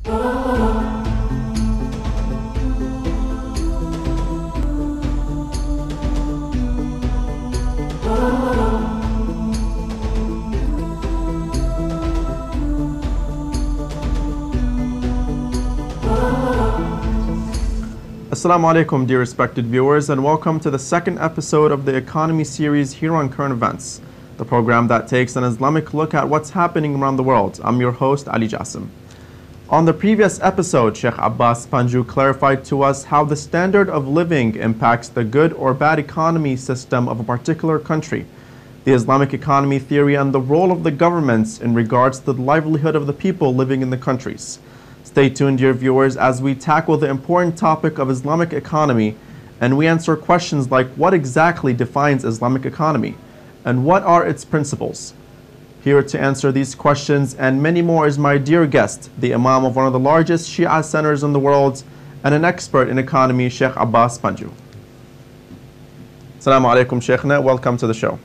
Assalamu alaikum, dear respected viewers, and welcome to the second episode of the Economy series here on Current Events, the program that takes an Islamic look at what's happening around the world. I'm your host, Ali Jassim. On the previous episode, Sheikh Abbas Panju clarified to us how the standard of living impacts the good or bad economy system of a particular country, the Islamic economy theory, and the role of the governments in regards to the livelihood of the people living in the countries. Stay tuned, dear viewers, as we tackle the important topic of Islamic economy and we answer questions like what exactly defines Islamic economy and what are its principles. Here to answer these questions and many more is my dear guest, the Imam of one of the largest Shia centers in the world and an expert in economy, Sheikh Abbas Panju. Assalamu alaikum, Sheikhna. Welcome to the show.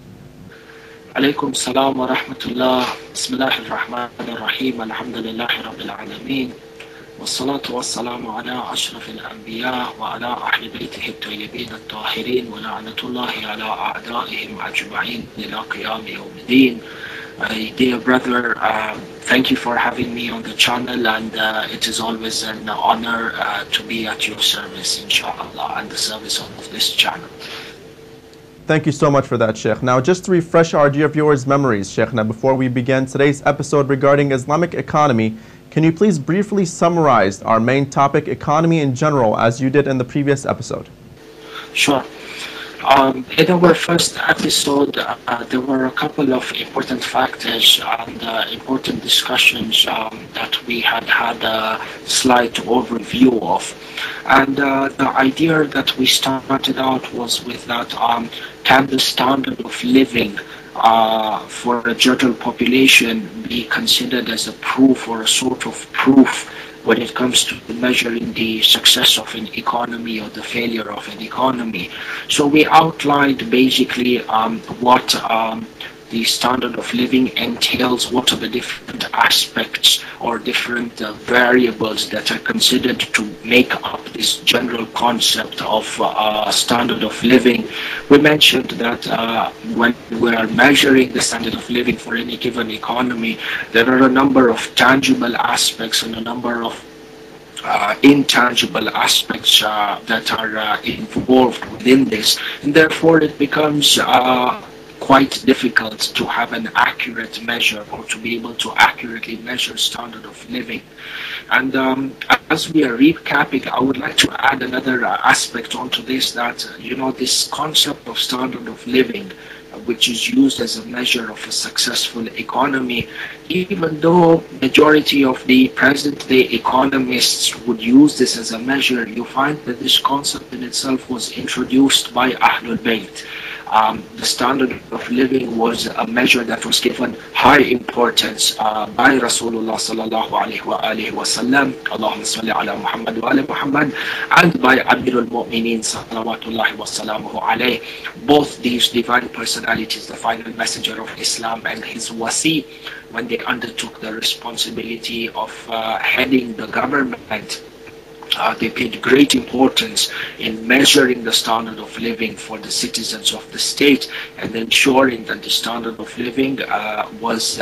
عليكم السلام ورحمة الله بسم الله الرحمن الرحيم الحمد لله رب العالمين والصلاة والسلام على أشرف الأنبياء وعلى أهل بيته الطيبين الطاهرين ولعنة الله على أعدائهم أجمعين إلى قيام يوم الدين. Dear brother, thank you for having me on the channel, and it is always an honor to be at your service, inshallah, and the service of this channel. Thank you so much for that, Sheikh. Now, just to refresh our dear viewers' memories, Sheikh, now before we begin today's episode regarding Islamic economy, can you please briefly summarize our main topic, economy in general, as you did in the previous episode? Sure. In our first episode, there were a couple of important factors and important discussions that we had a slight overview of. And the idea that we started out was with that, can the standard of living for a general population be considered as a proof or a sort of proof when it comes to measuring the success of an economy or the failure of an economy? So we outlined basically what the standard of living entails, what are the different aspects or different variables that are considered to make up this general concept of standard of living. We mentioned that when we are measuring the standard of living for any given economy, there are a number of tangible aspects and a number of intangible aspects that are involved within this, and therefore it becomes quite difficult to have an accurate measure or to be able to accurately measure standard of living. And as we are recapping, I would like to add another aspect onto this, that this concept of standard of living, which is used as a measure of a successful economy, even though majority of the present day economists would use this as a measure, you find that this concept in itself was introduced by Ahlul Bayt. The standard of living was a measure that was given high importance by Rasulullah sallallahu alaihi wasallam, Allahumma salli ala Muhammad wa ala Muhammad, and by Amirul Mu'mineen salawatullahi wa salamuhu alayh. Both these divine personalities, the final messenger of Islam and his wasi, when they undertook the responsibility of heading the government, they paid great importance in measuring the standard of living for the citizens of the state and ensuring that the standard of living was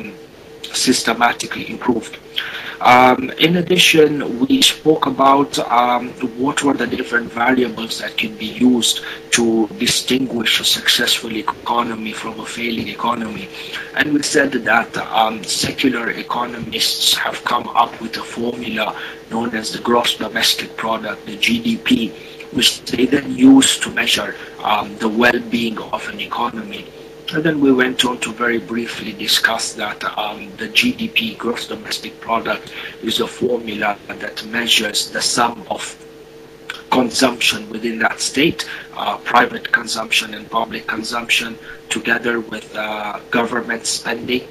systematically improved. In addition, we spoke about what were the different variables that can be used to distinguish a successful economy from a failing economy. And we said that secular economists have come up with a formula known as the gross domestic product, the GDP, which they then use to measure the well-being of an economy. And then we went on to very briefly discuss that the GDP, gross domestic product, is a formula that measures the sum of consumption within that state, private consumption and public consumption, together with government spending,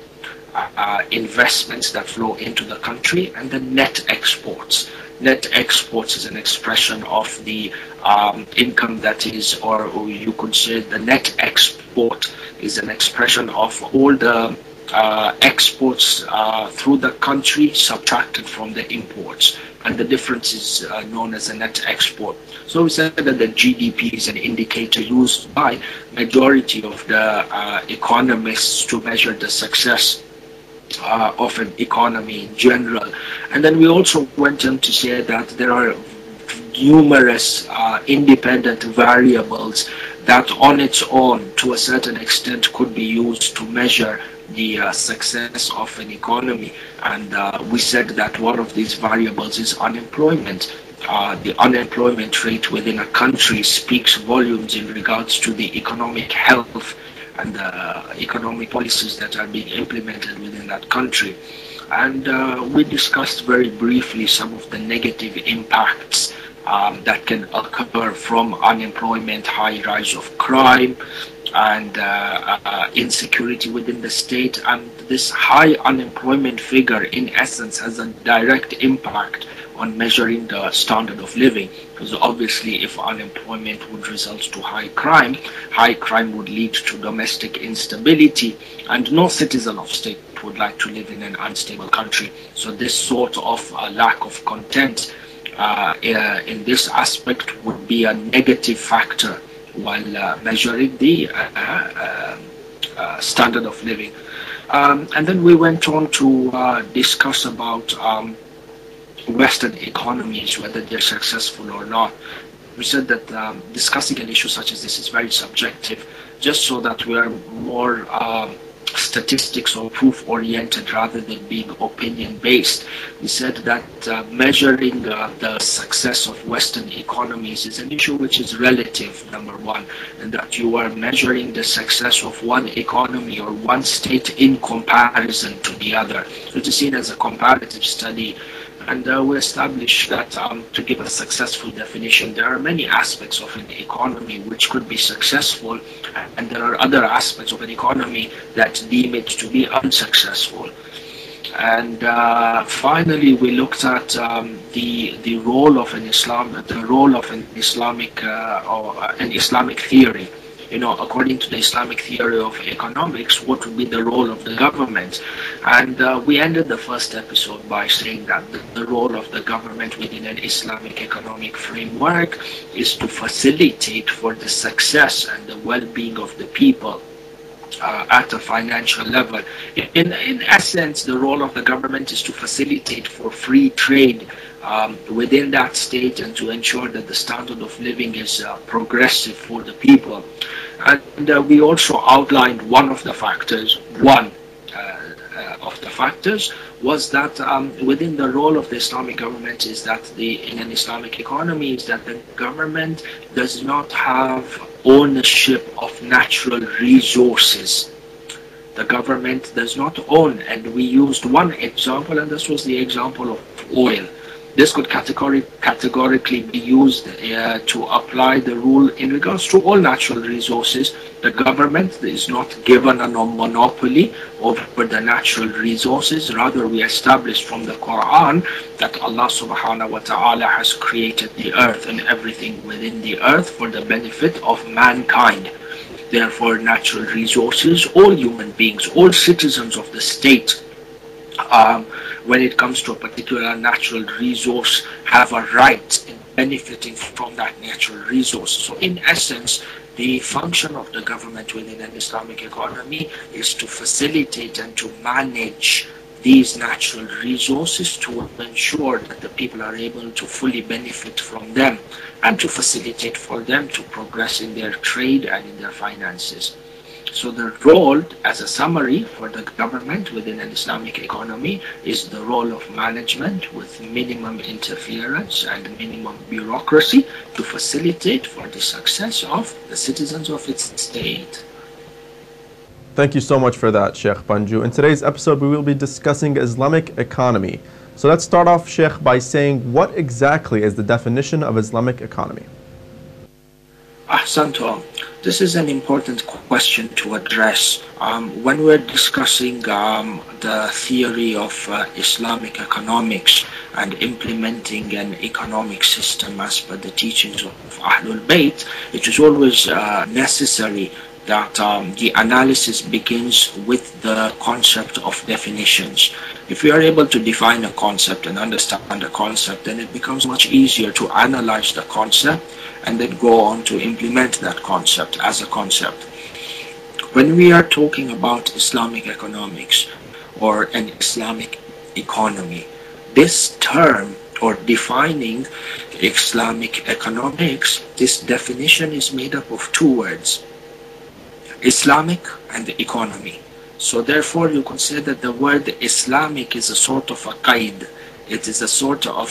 investments that flow into the country, and the net exports. Net exports is an expression of the income that is, or you could say the net export is an expression of all the exports through the country subtracted from the imports, and the difference is known as a net export. So we said that the GDP is an indicator used by majority of the economists to measure the success of an economy in general. And then we also went on to say that there are numerous independent variables that on its own to a certain extent could be used to measure the success of an economy. And we said that one of these variables is unemployment. The unemployment rate within a country speaks volumes in regards to the economic health and the economic policies that are being implemented within that country. And we discussed very briefly some of the negative impacts that can occur from unemployment, high rise of crime, and insecurity within the state. And this high unemployment figure, in essence, has a direct impact on measuring the standard of living, because obviously if unemployment would result to high crime would lead to domestic instability, and no citizen of state would like to live in an unstable country. So this sort of lack of content in this aspect would be a negative factor while measuring the standard of living. And then we went on to discuss about Western economies, whether they're successful or not. We said that discussing an issue such as this is very subjective, just so that we are more statistics or proof oriented rather than being opinion based. We said that measuring the success of Western economies is an issue which is relative, number one, and that you are measuring the success of one economy or one state in comparison to the other. So it is seen as a comparative study. And we established that to give a successful definition, there are many aspects of an economy which could be successful, and there are other aspects of an economy that deem it to be unsuccessful. And finally, we looked at the role of an Islamic or an Islamic theory. You know, according to the Islamic theory of economics, what would be the role of the government? And we ended the first episode by saying that the role of the government within an Islamic economic framework is to facilitate for the success and the well-being of the people at a financial level. In essence, the role of the government is to facilitate for free trade within that state and to ensure that the standard of living is progressive for the people. And we also outlined one of the factors. Of the factors was that within the role of the Islamic government is that in an Islamic economy is that the government does not have ownership of natural resources. The government does not own, and we used one example, and this was the example of oil. This could categorically be used to apply the rule in regards to all natural resources. The government is not given a monopoly over the natural resources. Rather, we established from the Quran that Allah subhanahu wa ta'ala has created the earth and everything within the earth for the benefit of mankind. Therefore, natural resources, all human beings, all citizens of the state, when it comes to a particular natural resource, have a right in benefiting from that natural resource. So in essence, the function of the government within an Islamic economy is to facilitate and to manage these natural resources to ensure that the people are able to fully benefit from them and to facilitate for them to progress in their trade and in their finances. So the role, as a summary for the government within an Islamic economy, is the role of management with minimum interference and minimum bureaucracy to facilitate for the success of the citizens of its state. Thank you so much for that, Sheikh Panju. In today's episode, we will be discussing Islamic economy. So let's start off, Sheikh, by saying what exactly is the definition of Islamic economy? Ahsanto. This is an important question to address. When we're discussing the theory of Islamic economics and implementing an economic system as per the teachings of Ahlul Bayt, it is always necessary that the analysis begins with the concept of definitions. If we are able to define a concept and understand a concept, then it becomes much easier to analyze the concept and then go on to implement that concept as a concept. When we are talking about Islamic economics or an Islamic economy, this term, or defining Islamic economics, this definition is made up of two words: Islamic and economy. So therefore you can say that the word Islamic is a sort of a qaid. It is a sort of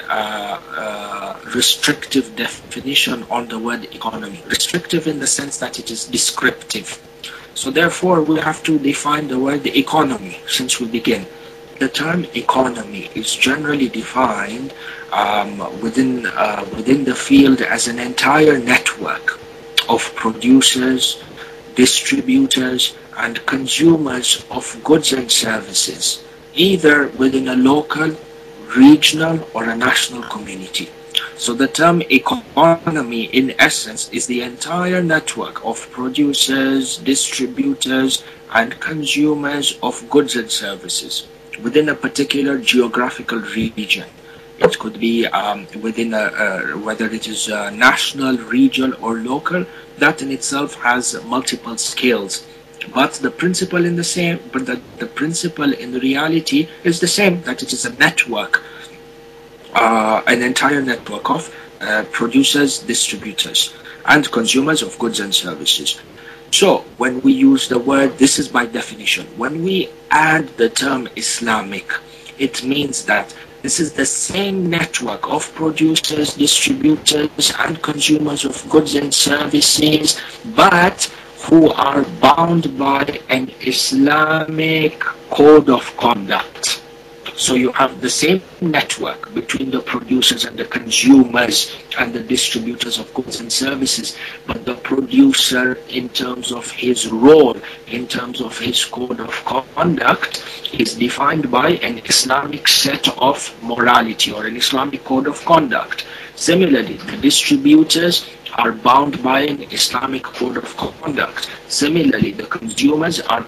restrictive definition on the word economy. Restrictive in the sense that it is descriptive. So therefore we have to define the word economy since we begin. The term economy is generally defined within the field as an entire network of producers, distributors, and consumers of goods and services, either within a local, regional, or a national community. So the term economy, in essence, is the entire network of producers, distributors, and consumers of goods and services within a particular geographical region. It could be within whether it is national, regional, or local. That in itself has multiple scales, but the principle in the same. But the principle in the reality is the same. That it is a network, an entire network of producers, distributors, and consumers of goods and services. So when we use the word, this is by definition. When we add the term Islamic, it means that this is the same network of producers, distributors, and consumers of goods and services, but who are bound by an Islamic code of conduct. So you have the same network between the producers and the consumers and the distributors of goods and services, but the producer, in terms of his role, in terms of his code of conduct, is defined by an Islamic set of morality or an Islamic code of conduct. Similarly, the distributors are bound by an Islamic code of conduct. Similarly, the consumers are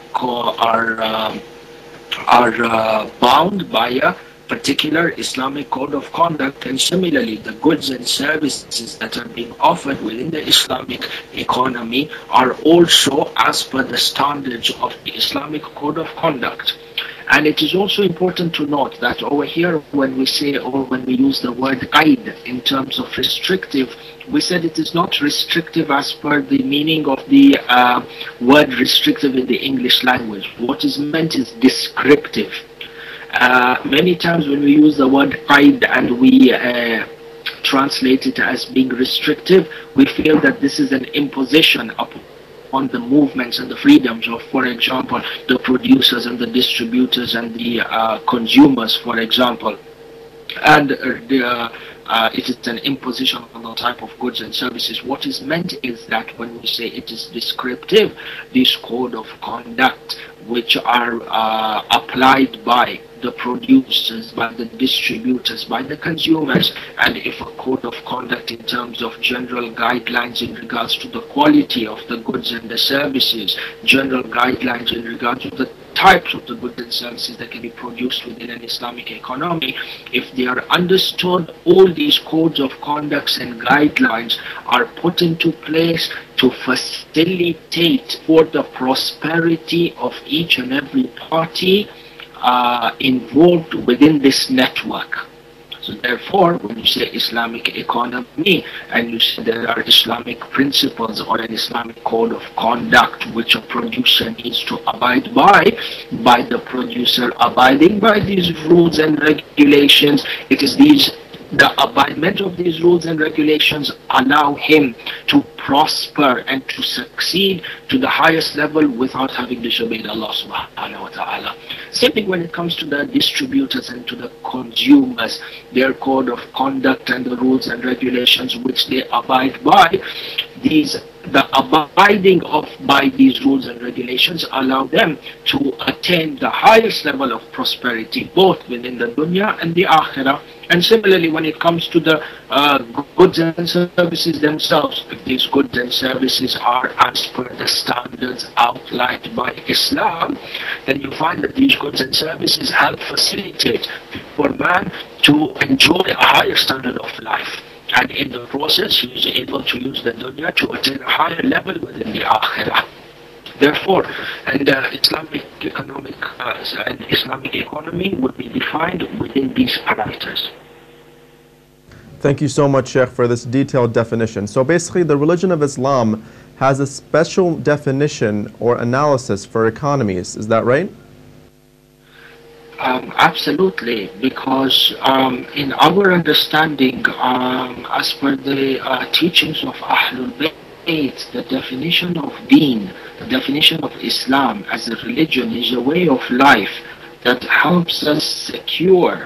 bound by a particular Islamic code of conduct, and similarly the goods and services that are being offered within the Islamic economy are also as per the standards of the Islamic code of conduct. And it is also important to note that over here, when we say, or when we use the word qaid in terms of restrictive, we said it is not restrictive as per the meaning of the word restrictive in the English language. What is meant is descriptive. Many times when we use the word qaid and we translate it as being restrictive, we feel that this is an imposition on the movements and the freedoms of, for example, the producers and the distributors and the consumers, for example. And it is an imposition on the type of goods and services. What is meant is that when we say it is descriptive, this code of conduct which are applied by the producers, by the distributors, by the consumers, and if a code of conduct in terms of general guidelines in regards to the quality of the goods and the services, general guidelines in regards to the types of the goods and services that can be produced within an Islamic economy, if they are understood, all these codes of conducts and guidelines are put into place to facilitate for the prosperity of each and every party involved within this network. So therefore, when you say Islamic economy and you say there are Islamic principles or an Islamic code of conduct which a producer needs to abide by the producer abiding by these rules and regulations, it is the abidement of these rules and regulations allow him to prosper and to succeed to the highest level without having disobeyed Allah subhanahu wa ta'ala. Same thing when it comes to the distributors and to the consumers, their code of conduct and the rules and regulations which they abide by, these the abiding of by these rules and regulations allow them to attain the highest level of prosperity, both within the dunya and the akhirah. And similarly, when it comes to the goods and services themselves, if these goods and services are as per the standards outlined by Islam, then you find that these goods and services help facilitate for man to enjoy a higher standard of life. And in the process, he is able to use the dunya to attain a higher level within the akhirah. Therefore, Islamic economic and Islamic economy would be defined within these parameters. Thank you so much, Sheikh, for this detailed definition. So basically, the religion of Islam has a special definition or analysis for economies. Is that right? Absolutely, because in our understanding, as per the teachings of Ahlul Bayt, the definition of Deen, the definition of Islam as a religion is a way of life that helps us secure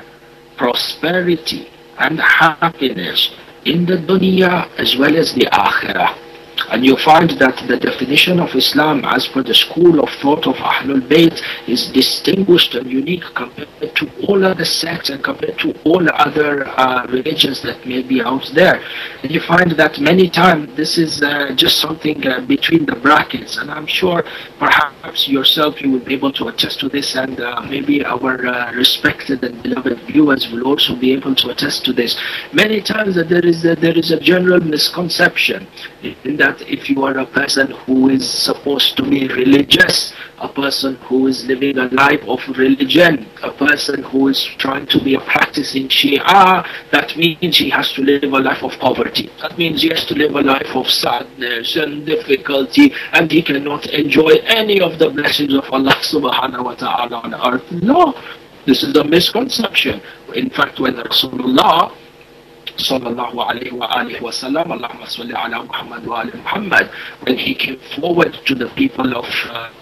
prosperity and happiness in the dunya as well as the akhirah. And you find that the definition of Islam as per the school of thought of Ahlul Bayt is distinguished and unique compared to all other sects and compared to all other religions that may be out there. And you find that many times this is just something between the brackets, and I'm sure perhaps yourself you will be able to attest to this, and maybe our respected and beloved viewers will also be able to attest to this. Many times that there is a general misconception in that if you are a person who is supposed to be religious, a person who is living a life of religion, a person who is trying to be a practicing Shia, that means he has to live a life of poverty. That means he has to live a life of sadness and difficulty, and he cannot enjoy any of the blessings of Allah subhanahu wa ta'ala on earth. No, this is a misconception. In fact, when Rasulullah sallallahu alayhi wa alihi wa sallam, Allahumma salli ala Muhammad wa ali Muhammad, when he came forward to the people of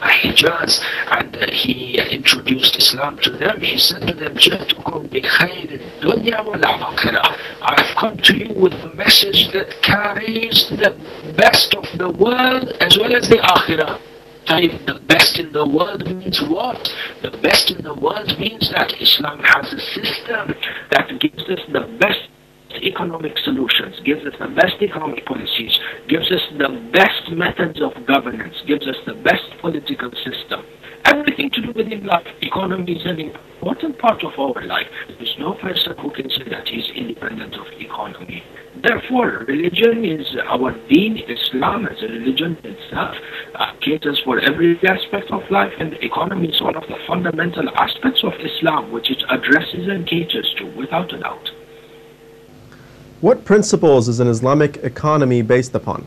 Hijaz and he introduced Islam to them, he said to them, "Ja'tukum bi khayr dunya wal akhirah." I've come to you with a message that carries the best of the world as well as the akhirah. The best in the world means what? The best in the world means that Islam has a system that gives us the best economic solutions, gives us the best economic policies, gives us the best methods of governance, gives us the best political system. Everything to do within life. Economy is an important part of our life. There's no person who can say that he's independent of economy. Therefore, religion is our deen. Islam as a religion itself caters for every aspect of life, and economy is one of the fundamental aspects of Islam which it addresses and caters to, without a doubt. What principles is an Islamic economy based upon?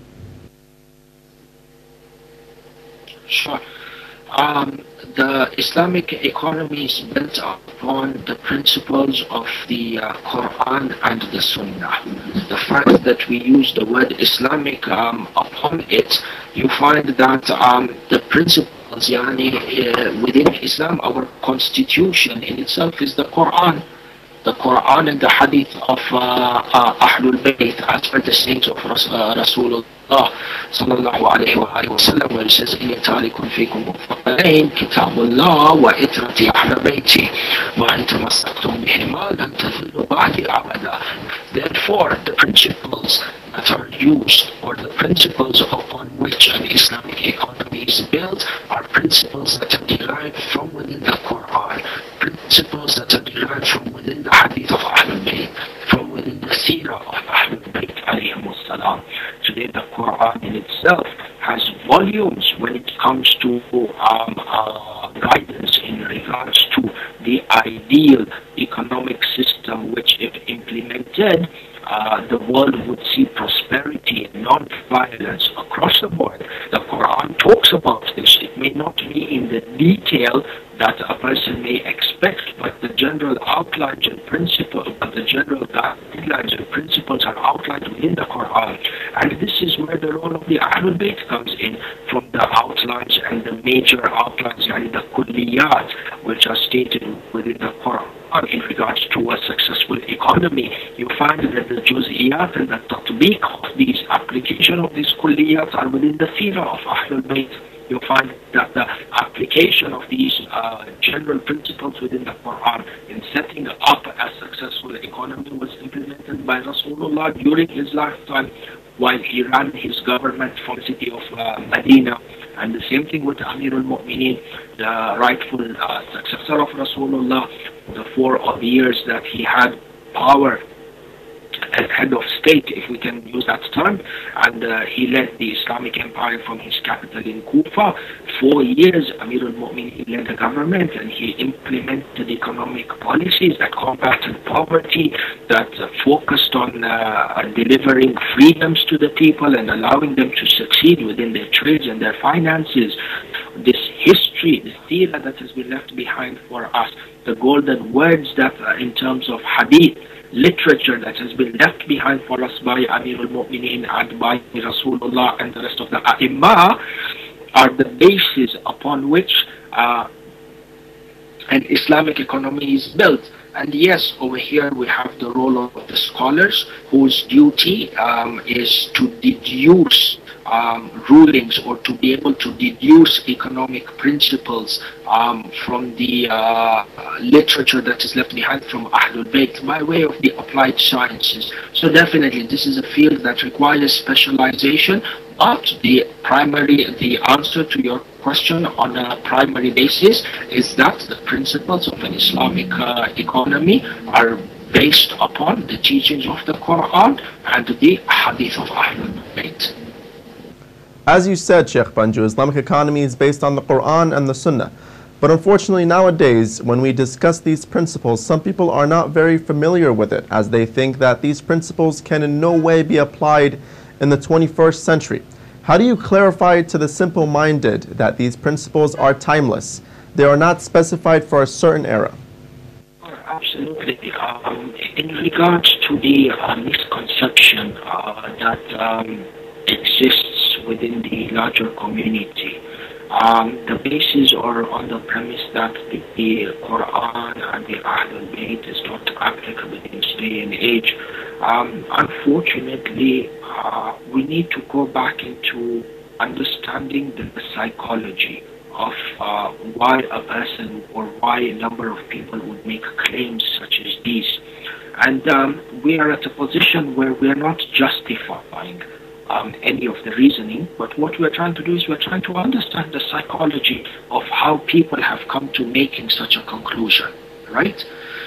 Sure. The Islamic economy is built upon the principles of the Quran and the Sunnah. The fact that we use the word Islamic upon it, you find that the principles within Islam, our constitution in itself is the Quran. The Quran and the Hadith of Ahlul Bayt, as per the sayings of Rasulullah sallallahu alayhi wa sallam, where it says, إِنِ تَارِكٌ فِيكُمْ مُفَّقَيْنِ كِتَابُ اللَّهِ وَإِتْرَةِ أَهْلَ بَيْتِهِ وَإِنْ تَمَسَّكْتُمْ بِهِمَا لَنْ تَضِلُّوا بَعْدِي أَبَدًا. Therefore, the principles that are used, or the principles upon which an Islamic economy is built, are principles that are derived from within the Quran, principles that are derived from within the Hadith of Ahlul Bayt, from within the Seerah of Ahlul Bayt alayhimus salam. Today the Quran in itself has volumes when it comes to guidance in regards to the ideal economic system which, if implemented, the world would see prosperity and non-violence across the board. The Quran talks about this. It may not be in the detail that a person may expect, but the general outlines and principles, the general guidelines and principles are outlined within the Quran. And this is where the role of the Ahlul Bayt comes in, from the outlines and the major outlines and the kulliyat which are stated within the Quran Quran in regards to a successful economy, you find that the juz'iyat and the tatbiq of these application of these kulliyat are within the seerah of Ahlul Bayt. You find that the application of these general principles within the Quran in setting up a successful economy was implemented by Rasulullah during his lifetime while he ran his government from the city of Medina. And the same thing with Amir al-Mu'mineen, the rightful successor of Rasulullah, the 4 odd years that he had power as head of state, if we can use that term, and he led the Islamic Empire from his capital in Kufa. 4 years, Amir al-Mu'mineen led the government, and he implemented economic policies that combated poverty, that focused on delivering freedoms to the people and allowing them to succeed within their trades and their finances. This history, the seerah that has been left behind for us, the golden words that in terms of hadith, literature that has been left behind for us by Amir al-Mu'mineen and by Rasulullah and the rest of the A'imma are the basis upon which an Islamic economy is built. And yes, over here we have the role of the scholars whose duty is to deduce rulings or to be able to deduce economic principles from the literature that is left behind from Ahlul Bayt by way of the applied sciences. So definitely this is a field that requires specialization, but the answer to your question on a primary basis is that the principles of an Islamic economy are based upon the teachings of the Quran and the hadith of Ahlul Bayt. As you said, Sheikh Panju, Islamic economy is based on the Quran and the Sunnah. But unfortunately nowadays, when we discuss these principles, some people are not very familiar with it, as they think that these principles can in no way be applied in the 21st century. How do you clarify to the simple-minded that these principles are timeless? They are not specified for a certain era. Absolutely. In regards to the misconception that exists within the larger community, the basis or on the premise that the Quran and the Ahlul Bayt is not applicable in this day and age, unfortunately, we need to go back into understanding the psychology of why a person or why a number of people would make claims such as these. And we are at a position where we are not justifying any of the reasoning, but what we're trying to do is we're trying to understand the psychology of how people have come to making such a conclusion, right?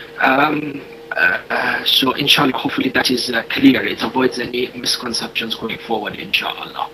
So inshallah, hopefully that is clear. It avoids any misconceptions going forward, inshallah.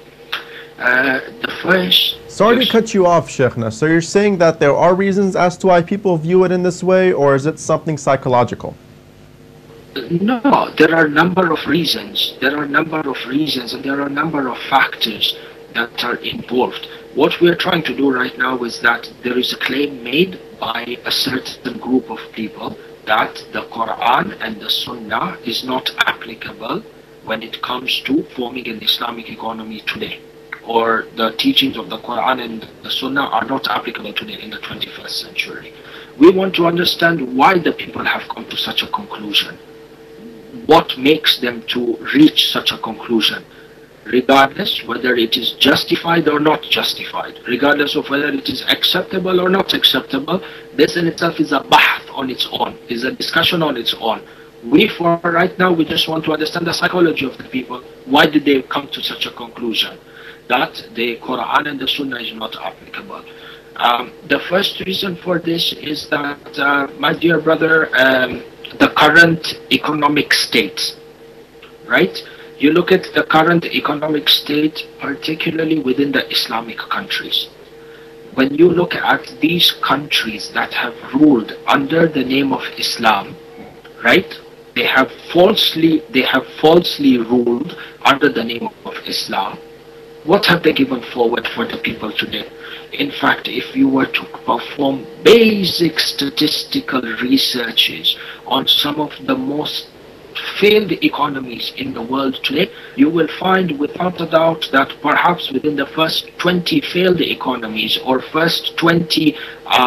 Sorry to cut you off, Sheikhna. So you're saying that there are reasons as to why people view it in this way, or is it something psychological? No, there are a number of reasons. There are a number of reasons and there are a number of factors that are involved. What we're trying to do right now is that there is a claim made by a certain group of people that the Quran and the Sunnah is not applicable when it comes to forming an Islamic economy today, or the teachings of the Quran and the Sunnah are not applicable today in the 21st century. We want to understand why the people have come to such a conclusion. What makes them to reach such a conclusion, regardless whether it is justified or not justified, regardless of whether it is acceptable or not acceptable. This in itself is a bahth on its own, is a discussion on its own. For right now, we just want to understand the psychology of the people. Why did they come to such a conclusion that the Quran and the Sunnah is not applicable? The first reason for this is that, my dear brother, the current economic state, right? You look at the current economic state, particularly within the Islamic countries. When you look at these countries that have ruled under the name of Islam, right? They have falsely ruled under the name of Islam. What have they given forward for the people today? In fact, if you were to perform basic statistical researches on some of the most failed economies in the world today, you will find without a doubt that perhaps within the first 20 failed economies, or first 20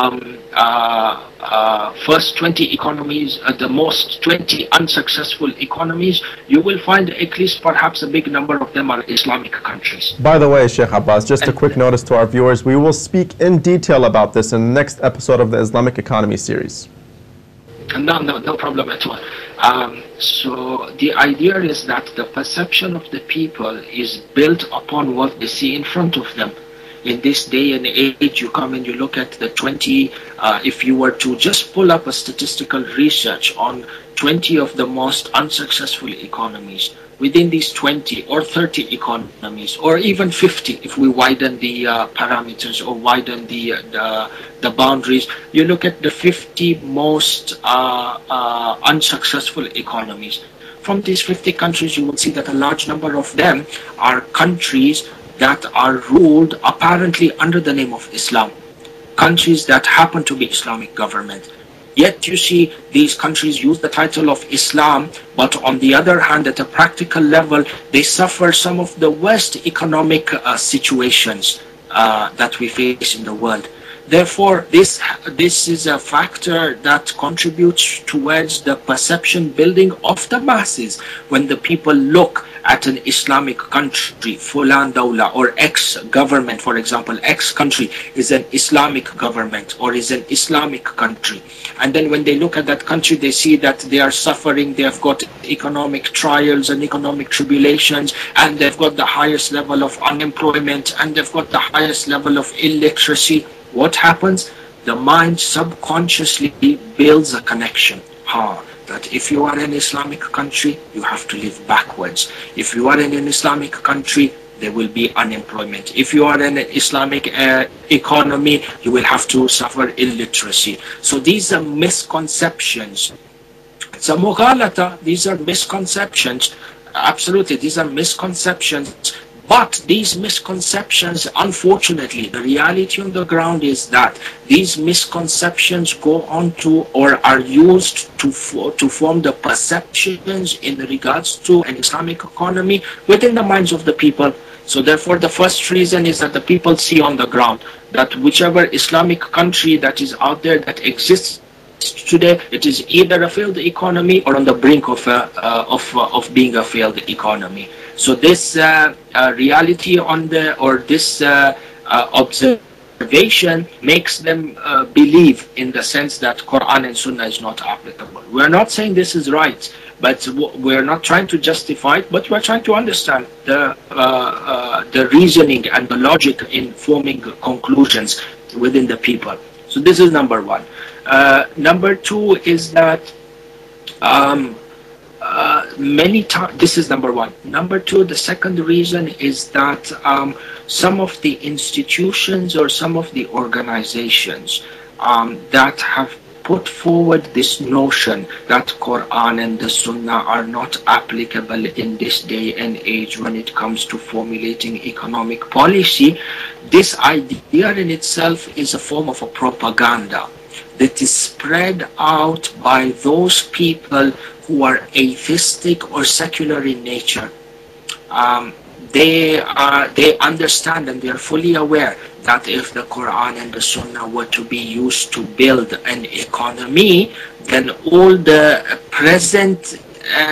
economies, the most 20 unsuccessful economies, you will find at least perhaps a big number of them are Islamic countries. By the way, Sheikh Abbas, just a quick notice to our viewers, we will speak in detail about this in the next episode of the Islamic Economy series. No problem at all. So the idea is that the perception of the people is built upon what they see in front of them. In this day and age, you come and you look at the 20, if you were to just pull up a statistical research on 20 of the most unsuccessful economies, within these 20 or 30 economies, or even 50, if we widen the parameters or widen the boundaries, you look at the 50 most unsuccessful economies. From these 50 countries, you will see that a large number of them are countries that are ruled apparently under the name of Islam, countries that happen to be Islamic government. Yet you see these countries use the title of Islam, but on the other hand, at a practical level, they suffer some of the worst economic situations that we face in the world. Therefore, this is a factor that contributes towards the perception building of the masses. When the people look at an Islamic country, Fulan Dawla, or X government, for example, X country is an Islamic government or is an Islamic country. And then when they look at that country, they see that they are suffering, they have got economic trials and economic tribulations, and they've got the highest level of unemployment, and they've got the highest level of illiteracy. What happens? The mind subconsciously builds a connection. That if you are in an Islamic country, you have to live backwards. If you are in an Islamic country, there will be unemployment. If you are in an Islamic economy, you will have to suffer illiteracy. So these are misconceptions. It's a mughalata. These are misconceptions. Absolutely, these are misconceptions. But these misconceptions, unfortunately, the reality on the ground is that these misconceptions go on to or are used to form the perceptions in regards to an Islamic economy within the minds of the people. So therefore, the first reason is that the people see on the ground that whichever Islamic country that is out there that exists today, it is either a failed economy or on the brink of being a failed economy. So this reality this observation makes them believe in the sense that Quran and Sunnah is not applicable. We're not saying this is right, but we're not trying to justify it, but we're trying to understand the reasoning and the logic in forming conclusions within the people. So this is number one. Number two is that many times, this is number one. Number two, the second reason is that some of the institutions or some of the organizations that have put forward this notion that Quran and the Sunnah are not applicable in this day and age when it comes to formulating economic policy, this idea in itself is a form of a propaganda that is spread out by those people who are atheistic or secular in nature. They understand and they are fully aware that if the Quran and the Sunnah were to be used to build an economy, then all the present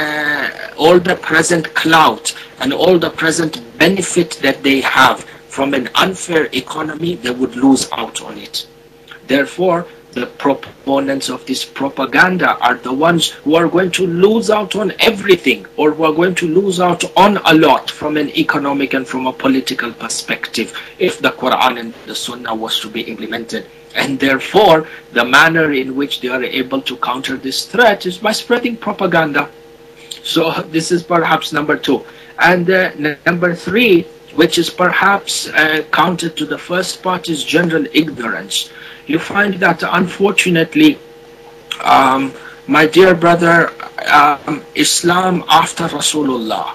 clout and all the present benefit that they have from an unfair economy, they would lose out on it. Therefore, the proponents of this propaganda are the ones who are going to lose out on everything, or who are going to lose out on a lot from an economic and from a political perspective if the Quran and the Sunnah was to be implemented. And therefore, the manner in which they are able to counter this threat is by spreading propaganda. So this is perhaps number two. And number three, which is perhaps counter to the first part, is general ignorance. You find that unfortunately, my dear brother, Islam after Rasulullah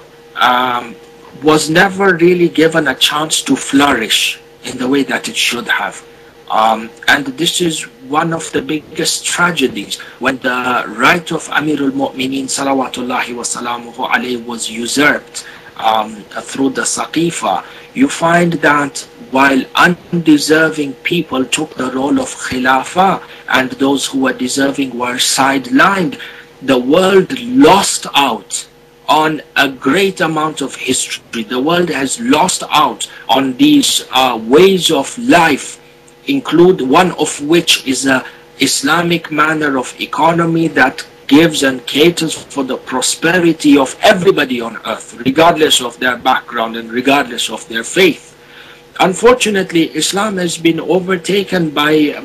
was never really given a chance to flourish in the way that it should have. And this is one of the biggest tragedies when the right of Amir al-Mu'mineen salawatullahi wa salamuhu alayhi was usurped through the Saqifa. You find that while undeserving people took the role of Khilafah and those who were deserving were sidelined, the world lost out on a great amount of history. The world has lost out on these ways of life, include one of which is a Islamic manner of economy that gives and caters for the prosperity of everybody on earth, regardless of their background and regardless of their faith. Unfortunately, Islam has been overtaken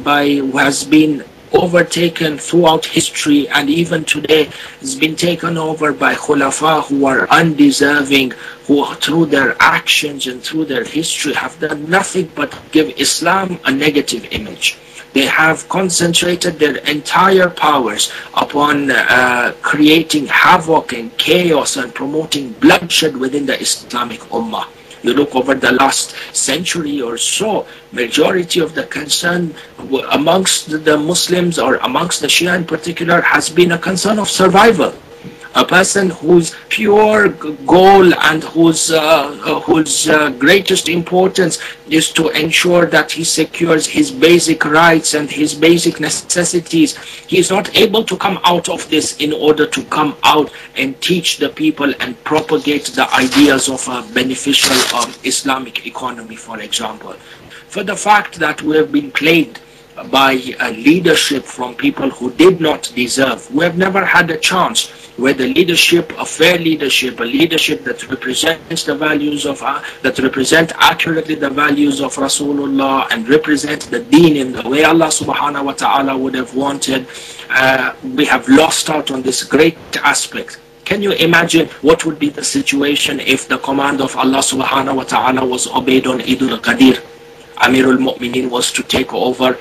overtaken throughout history, and even today has been taken over by khulafa who are undeserving, who through their actions and through their history have done nothing but give Islam a negative image. They have concentrated their entire powers upon creating havoc and chaos and promoting bloodshed within the Islamic Ummah. You look over the last century or so, majority of the concern amongst the Muslims, or amongst the Shia in particular, has been a concern of survival. A person whose pure goal and whose greatest importance is to ensure that he secures his basic rights and his basic necessities. He is not able to come out of this in order to come out and teach the people and propagate the ideas of a beneficial Islamic economy, for example. For the fact that we have been plagued by leadership from people who did not deserve. We have never had a chance where the leadership, a fair leadership, a leadership that represents the values of, that represent accurately the values of Rasulullah and represent the deen in the way Allah subhanahu wa ta'ala would have wanted. We have lost out on this great aspect. Can you imagine what would be the situation if the command of Allah subhanahu wa ta'ala was obeyed on Eid al-Qadir? Amir al-Mu'mineen was to take over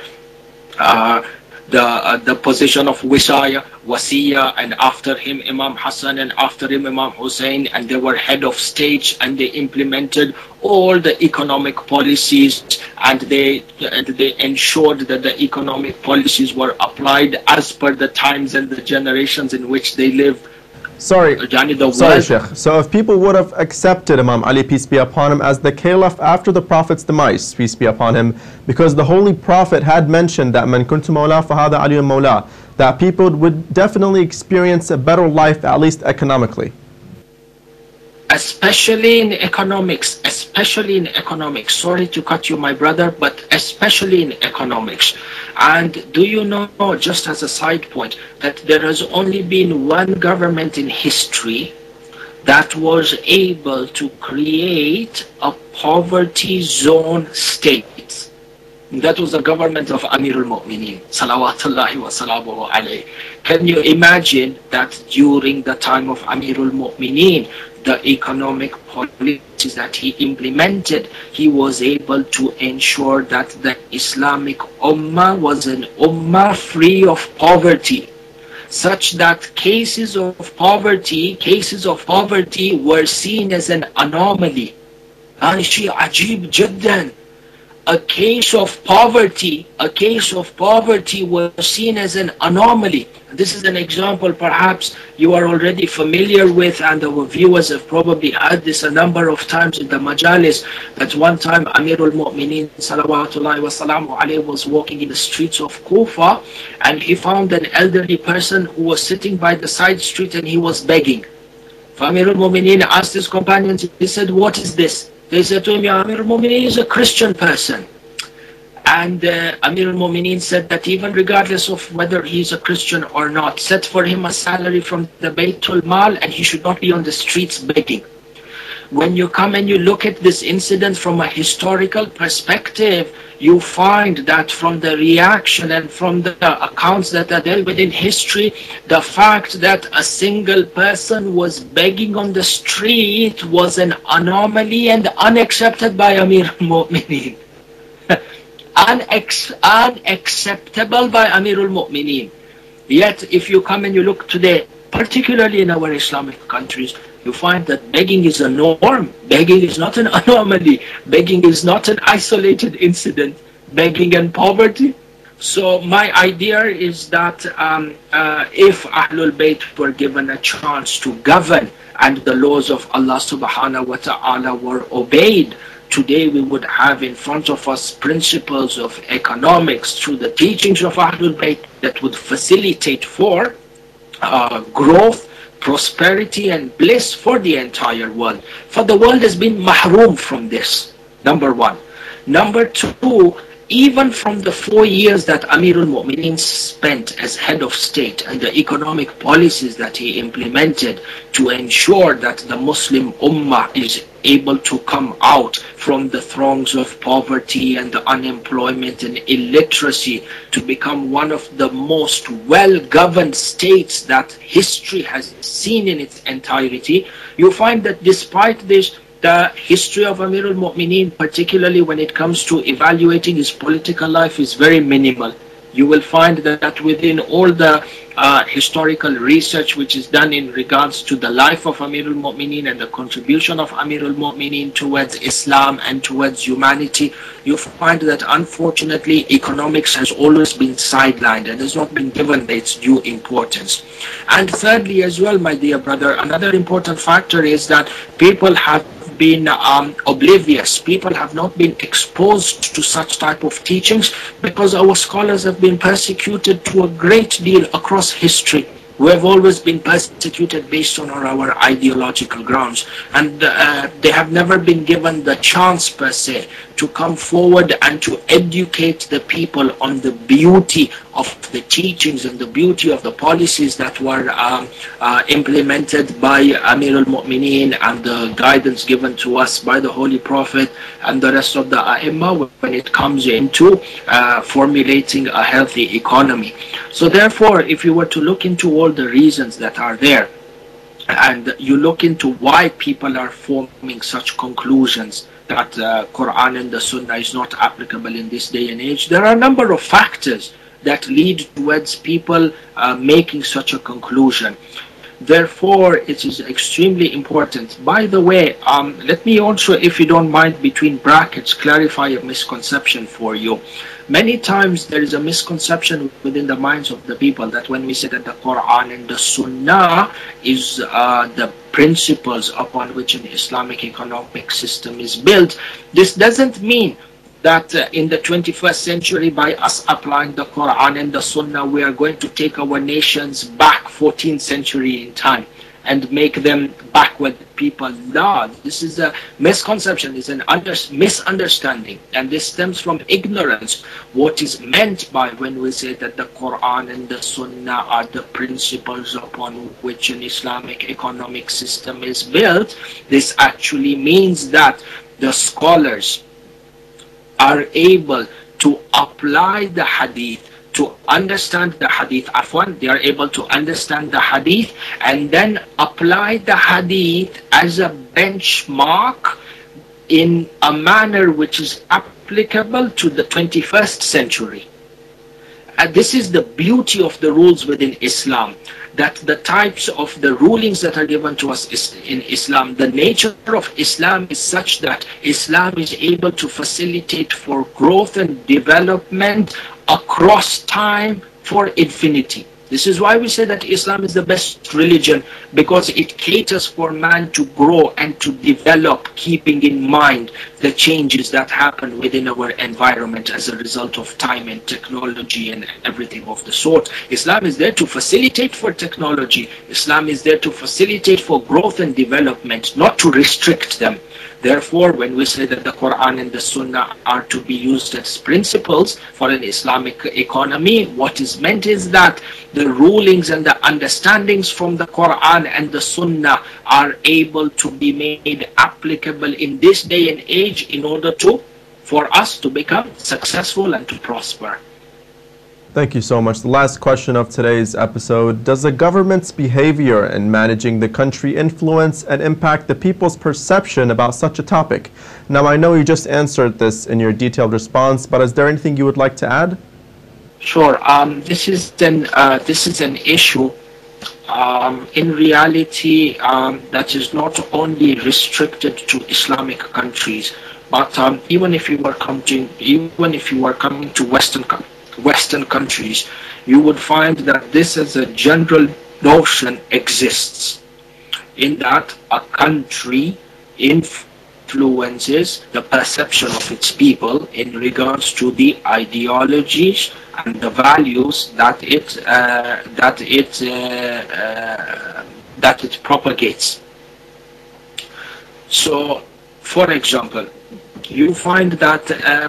the position of Wasiya, and after him Imam Hassan, and after him Imam Hussein, and they were head of state, and they implemented all the economic policies, and they ensured that the economic policies were applied as per the times and the generations in which they lived. Sorry, Sheikh. So if people would have accepted Imam Ali, peace be upon him, as the caliph after the Prophet's demise, peace be upon him, because the Holy Prophet had mentioned that man kuntu mawla fahada aliyun mawla, that people would definitely experience a better life, at least economically. Especially in economics, sorry to cut you, my brother, but especially in economics. And do you know, just as a side point, that there has only been one government in history that was able to create a poverty zone state? That was the government of Amir al-Mu'mineen, salawatullahi wa salamuhu alayhi. Can you imagine that during the time of Amir al-Mu'mineen, the economic policies that he implemented, he was able to ensure that the Islamic Ummah was an Ummah free of poverty, such that cases of poverty were seen as an anomaly. A case of poverty was seen as an anomaly. This is an example perhaps you are already familiar with, and our viewers have probably heard this a number of times in the majalis, that one time Amir al-Mu'mineen salawatullahi wa salamu alayhi was walking in the streets of Kufa, and he found an elderly person who was sitting by the side street and he was begging. Amir al-Mu'mineen asked his companions, he said, "What is this?" They said to him, "Ya Amir al-Mu'mineen is a Christian person." And Amir al-Mu'mineen said that even regardless of whether he's a Christian or not, set for him a salary from the Baytul Mal, and he should not be on the streets begging. When you come and you look at this incident from a historical perspective, you find that from the reaction and from the accounts that are dealt with in history, the fact that a single person was begging on the street was an anomaly and unaccepted by Amir al-Mu'mineen. Unacceptable by Amir al-Mu'mineen. Yet if you come and you look today, particularly in our Islamic countries, you find that begging is a norm. Begging is not an anomaly. Begging is not an isolated incident. begging and poverty. So my idea is that if Ahlul Bayt were given a chance to govern and the laws of Allah subhanahu wa ta'ala were obeyed, today we would have in front of us principles of economics through the teachings of Ahlul Bayt that would facilitate for growth, prosperity and bliss for the entire world. For the world has been mahroom from this, number one. Number two, even from the 4 years that Amirul Mu'mineen spent as head of state and the economic policies that he implemented to ensure that the Muslim Ummah is able to come out from the throngs of poverty and the unemployment and illiteracy to become one of the most well-governed states that history has seen in its entirety, you find that despite this, the history of Amirul Mu'mineen, particularly when it comes to evaluating his political life, is very minimal. You will find that within all the historical research which is done in regards to the life of Amirul Mu'mineen and the contribution of Amirul Mu'mineen towards Islam and towards humanity, you find that unfortunately economics has always been sidelined and has not been given its due importance. And thirdly as well, my dear brother, another important factor is that people have been oblivious. People have not been exposed to such type of teachings because our scholars have been persecuted to a great deal across history. We have always been persecuted based on our ideological grounds, and they have never been given the chance per se to come forward and to educate the people on the beauty of the teachings and the beauty of the policies that were implemented by Amirul Mu'mineen and the guidance given to us by the Holy Prophet and the rest of the A'imma when it comes into formulating a healthy economy. So therefore, if you were to look into all the reasons that are there, and you look into why people are forming such conclusions that Quran and the Sunnah is not applicable in this day and age, there are a number of factors that lead towards people making such a conclusion. Therefore, it is extremely important. By the way, let me also, if you don't mind, between brackets, clarify a misconception for you. Many times there is a misconception within the minds of the people that when we say that the Quran and the Sunnah is the principles upon which an Islamic economic system is built, this doesn't mean that in the 21st century, by us applying the Quran and the Sunnah, we are going to take our nations back 14th century in time and make them backward people. No, this is a misconception, it's an misunderstanding, and this stems from ignorance. What is meant by when we say that the Quran and the Sunnah are the principles upon which an Islamic economic system is built, this actually means that the scholars are able to apply the hadith, to understand the hadith, they are able to understand the hadith and then apply the hadith as a benchmark in a manner which is applicable to the 21st century. And this is the beauty of the rules within Islam, that the types of the rulings that are given to us in Islam, the nature of Islam is such that Islam is able to facilitate for growth and development across time for infinity. This is why we say that Islam is the best religion, because it caters for man to grow and to develop, keeping in mind the changes that happen within our environment as a result of time and technology and everything of the sort. Islam is there to facilitate for technology. Islam is there to facilitate for growth and development, not to restrict them. Therefore, when we say that the Quran and the Sunnah are to be used as principles for an Islamic economy, what is meant is that the rulings and the understandings from the Quran and the Sunnah are able to be made applicable in this day and age in order for us to become successful and to prosper. Thank you so much. The last question of today's episode: does the government's behavior in managing the country influence and impact the people's perception about such a topic? Now, I know you just answered this in your detailed response, but is there anything you would like to add? Sure. This is an issue in reality that is not only restricted to Islamic countries. But even if you were coming to Western countries, you would find that this as a general notion exists, in that a country influences the perception of its people in regards to the ideologies and the values that it propagates. So, for example, you find that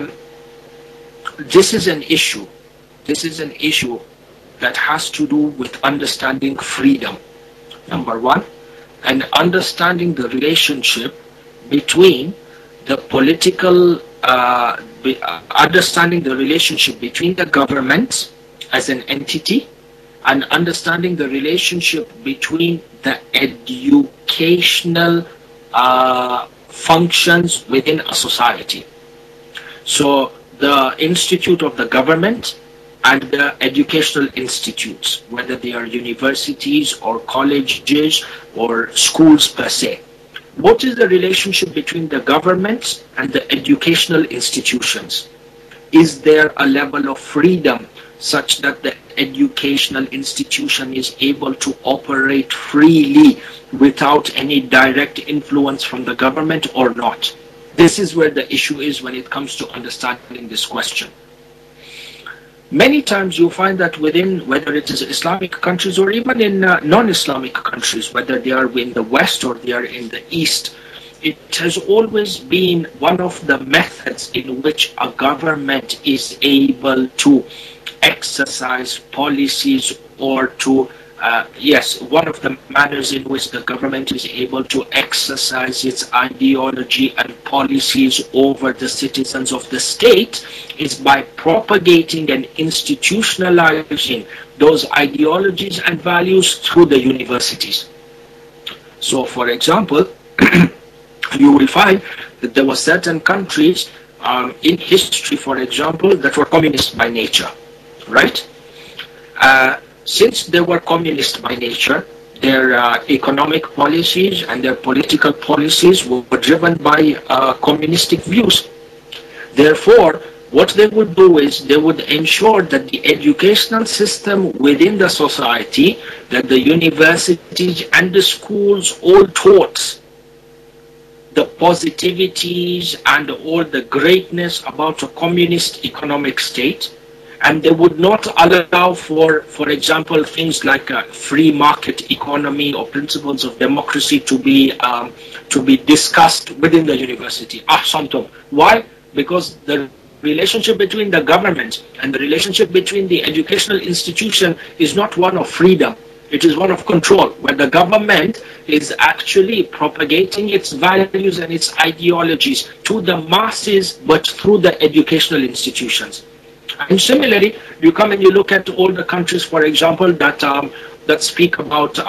this is an issue. This is an issue that has to do with understanding freedom. Number one, and understanding the relationship between the political, understanding the relationship between the government as an entity, and understanding the relationship between the educational functions within a society. So the institute of the government and the educational institutes, whether they are universities or colleges or schools per se. What is the relationship between the government and the educational institutions? Is there a level of freedom such that the educational institution is able to operate freely without any direct influence from the government or not? This is where the issue is when it comes to understanding this question. Many times you find that within, whether it is Islamic countries or even in non-Islamic countries, whether they are in the West or they are in the East, it has always been one of the methods in which a government is able to exercise policies or to one of the manners in which the government is able to exercise its ideology and policies over the citizens of the state is by propagating and institutionalizing those ideologies and values through the universities. So, for example, you will find that there were certain countries in history, for example, that were communist by nature, right? Since they were communist by nature, their economic policies and their political policies were driven by communistic views. Therefore, what they would do is they would ensure that the educational system within the society, that the universities and the schools all taught the positivities and all the greatness about a communist economic state. And they would not allow for example, things like a free market economy or principles of democracy to be discussed within the university. Why? Because the relationship between the government and the relationship between the educational institution is not one of freedom. It is one of control, where the government is actually propagating its values and its ideologies to the masses, but through the educational institutions. And similarly, you come and you look at all the countries, for example, that speak about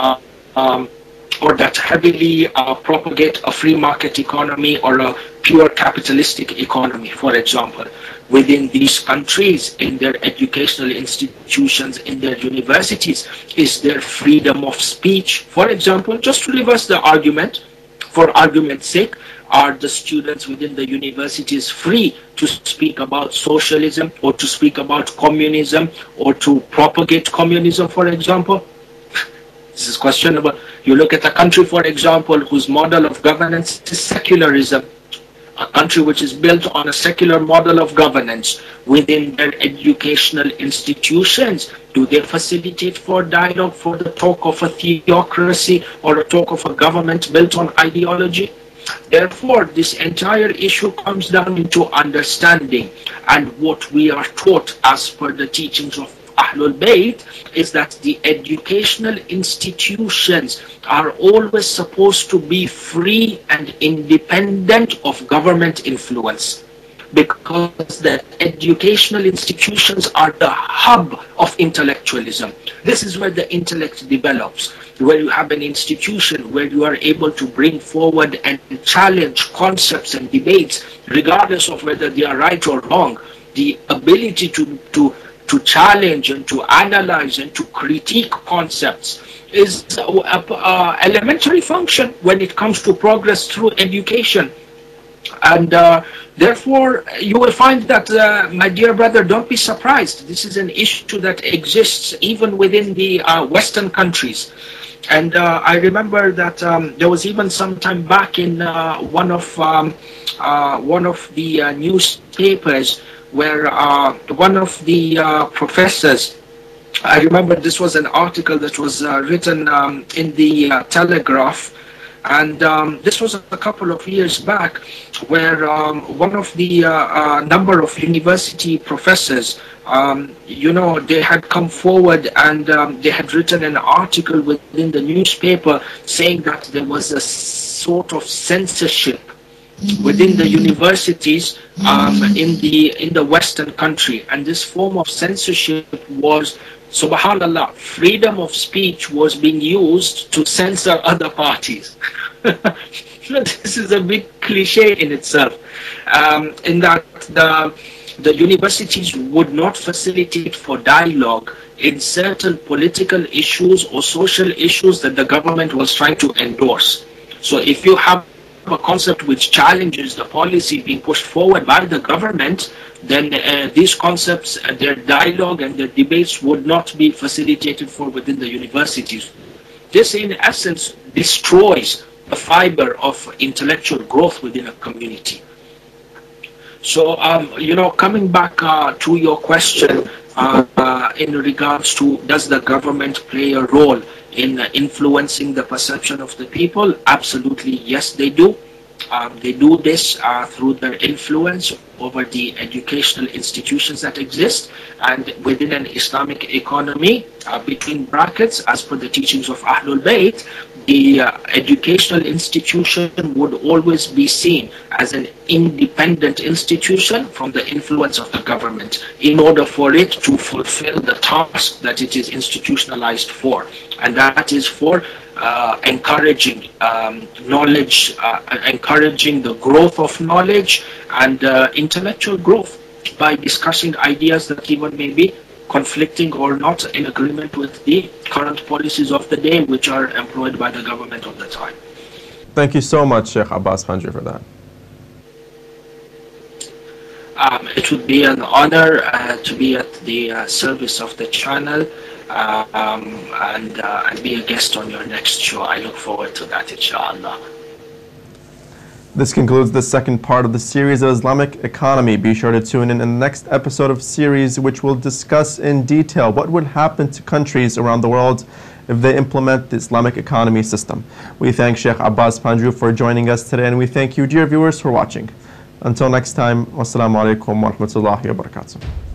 or that heavily propagate a free market economy or a pure capitalistic economy, for example. Within these countries, in their educational institutions, in their universities, is there freedom of speech? For example, just to reverse the argument, for argument's sake, are the students within the universities free to speak about socialism or to speak about communism or to propagate communism, for example? This is questionable. You look at a country, for example, whose model of governance is secularism, a country which is built on a secular model of governance. Within their educational institutions, do they facilitate for dialogue, for the talk of a theocracy or a talk of a government built on ideology? Therefore, this entire issue comes down into understanding, and what we are taught as per the teachings of Ahlul Bayt is that the educational institutions are always supposed to be free and independent of government influence, because the educational institutions are the hub of intellectualism. This is where the intellect develops, where you have an institution where you are able to bring forward and challenge concepts and debates, regardless of whether they are right or wrong. The ability to challenge and to analyze and to critique concepts is an elementary function when it comes to progress through education. And therefore, you will find that, my dear brother, don't be surprised. This is an issue that exists even within the Western countries. And I remember that there was even some time back in one of the newspapers where one of the professors, I remember this was an article that was written in the Telegraph, and this was a couple of years back, where one of the number of university professors, they had come forward and they had written an article within the newspaper saying that there was a sort of censorship within the universities in the Western country, and this form of censorship was, subhanallah, freedom of speech was being used to censor other parties. This is a big cliche in itself, in that the universities would not facilitate for dialogue in certain political issues or social issues that the government was trying to endorse. So if you have a concept which challenges the policy being pushed forward by the government, then these concepts, their dialogue and their debates would not be facilitated for within the universities. This, in essence, destroys the fiber of intellectual growth within a community. So, coming back to your question in regards to, does the government play a role in influencing the perception of the people? Absolutely, yes, they do. They do this through their influence over the educational institutions that exist, and within an Islamic economy, between brackets, as per the teachings of Ahlul Bayt, the educational institution would always be seen as an independent institution from the influence of the government in order for it to fulfill the task that it is institutionalized for, and that is for encouraging knowledge, encouraging the growth of knowledge and intellectual growth by discussing ideas that even may be conflicting or not in agreement with the current policies of the day, which are employed by the government of the time. Thank you so much, Sheikh Abbas Panju, for that. It would be an honor to be at the service of the channel and be a guest on your next show. I look forward to that, inshallah. This concludes the second part of the series of Islamic Economy. Be sure to tune in the next episode of series, which will discuss in detail what would happen to countries around the world if they implement the Islamic economy system. We thank Sheikh Abbas Panju for joining us today, and we thank you, dear viewers, for watching. Until next time, wassalamu alaikum wa rahmatullahi wa barakatuh.